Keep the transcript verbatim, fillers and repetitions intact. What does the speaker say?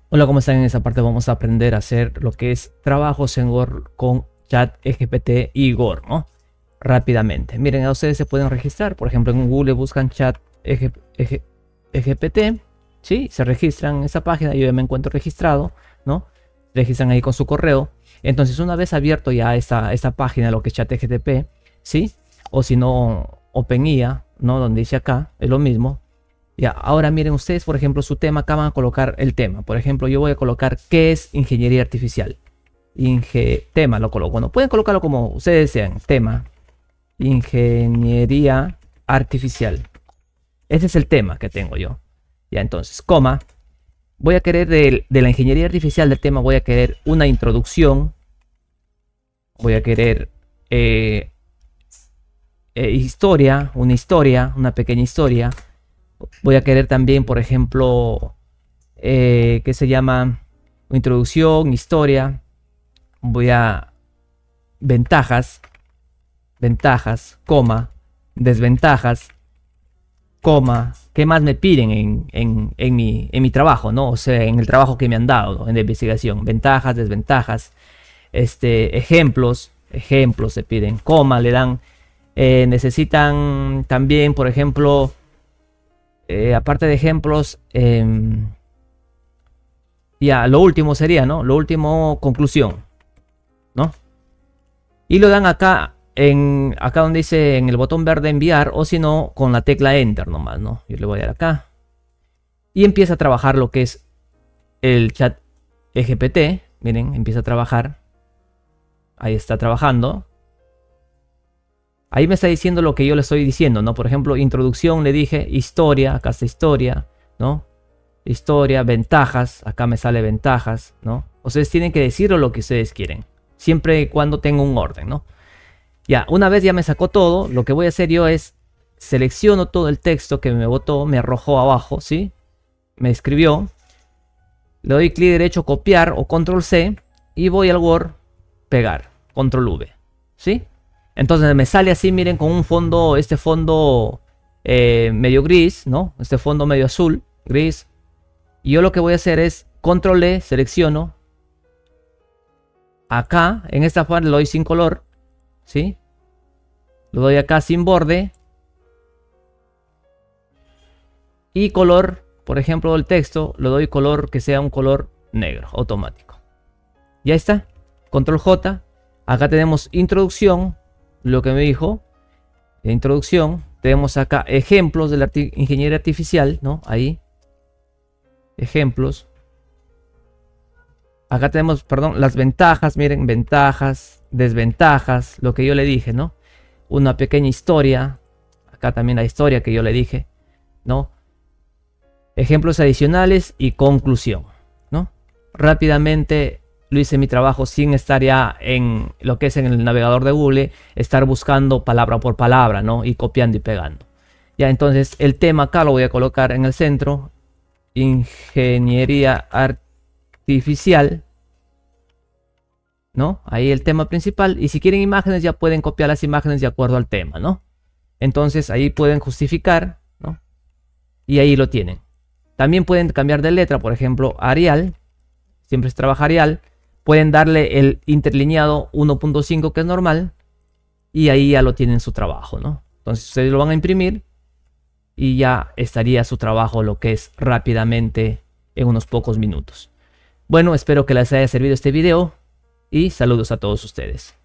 Hola, ¿cómo están? En esta parte vamos a aprender a hacer lo que es trabajos en Word con ChatGPT y Word, ¿no? Rápidamente. Miren, a ustedes se pueden registrar. Por ejemplo, en Google buscan ChatGPT, ¿sí? Se registran en esa página. Yo ya me encuentro registrado, ¿no? Registran ahí con su correo. Entonces, una vez abierto ya esta, esta página, lo que es ChatGPT, ¿sí? O si no, OpenIA, ¿no? Donde dice acá, es lo mismo. Ya, ahora miren ustedes, por ejemplo, su tema, acá van a colocar el tema. Por ejemplo, yo voy a colocar ¿qué es ingeniería artificial? Inge tema lo coloco. Bueno, pueden colocarlo como ustedes desean. Tema, ingeniería artificial. Ese es el tema que tengo yo. Ya, entonces, coma. Voy a querer de, de la ingeniería artificial del tema, voy a querer una introducción. Voy a querer eh, eh, historia, una historia, una pequeña historia. Voy a querer también, por ejemplo, eh, ¿qué se llama? Introducción, historia. Voy a ventajas, ventajas, coma, desventajas, coma. ¿Qué más me piden en, en, en, mi, en mi trabajo, ¿no? O sea, en el trabajo que me han dado, ¿no? En la investigación. Ventajas, desventajas, este, ejemplos, ejemplos se piden, coma, le dan. Eh, necesitan también, por ejemplo... Eh, aparte de ejemplos, eh, ya, lo último sería, ¿no? Lo último, conclusión, ¿no? Y lo dan acá, en, acá donde dice en el botón verde enviar, o si no, con la tecla Enter nomás, ¿no? Yo le voy a dar acá. Y empieza a trabajar lo que es el chat G P T. Miren, empieza a trabajar. Ahí está trabajando. Ahí me está diciendo lo que yo le estoy diciendo, ¿no? Por ejemplo, introducción, le dije, historia, acá está historia, ¿no? Historia, ventajas, acá me sale ventajas, ¿no? Ustedes tienen que decirlo lo que ustedes quieren, siempre y cuando tenga un orden, ¿no? Ya, una vez ya me sacó todo, lo que voy a hacer yo es, selecciono todo el texto que me botó, me arrojó abajo, ¿sí? Me escribió, le doy clic derecho, copiar o control C, y voy al Word, pegar, control V, ¿sí? Entonces me sale así, miren, con un fondo, este fondo eh, medio gris, ¿no? Este fondo medio azul, gris. Y yo lo que voy a hacer es control E, selecciono. Acá, en esta parte lo doy sin color, ¿sí? Lo doy acá sin borde. Y color, por ejemplo, el texto, lo doy color que sea un color negro, automático. Ya está, control J. Acá tenemos introducción. Lo que me dijo, la introducción, tenemos acá ejemplos de la arti ingeniería artificial, ¿no? Ahí, ejemplos. Acá tenemos, perdón, las ventajas, miren, ventajas, desventajas, lo que yo le dije, ¿no? Una pequeña historia, acá también la historia que yo le dije, ¿no? Ejemplos adicionales y conclusión, ¿no? Rápidamente... Lo hice mi trabajo sin estar ya en lo que es en el navegador de Google, estar buscando palabra por palabra, ¿no? Y copiando y pegando. Ya, entonces el tema acá lo voy a colocar en el centro. Ingeniería artificial, ¿no? Ahí el tema principal. Y si quieren imágenes, ya pueden copiar las imágenes de acuerdo al tema, ¿no? Entonces ahí pueden justificar, ¿no? Y ahí lo tienen. También pueden cambiar de letra, por ejemplo, Arial. Siempre es trabajar Arial. Pueden darle el interlineado uno punto cinco, que es normal, y ahí ya lo tienen su trabajo, ¿no? Entonces ustedes lo van a imprimir y ya estaría su trabajo, lo que es rápidamente en unos pocos minutos. Bueno, espero que les haya servido este video y saludos a todos ustedes.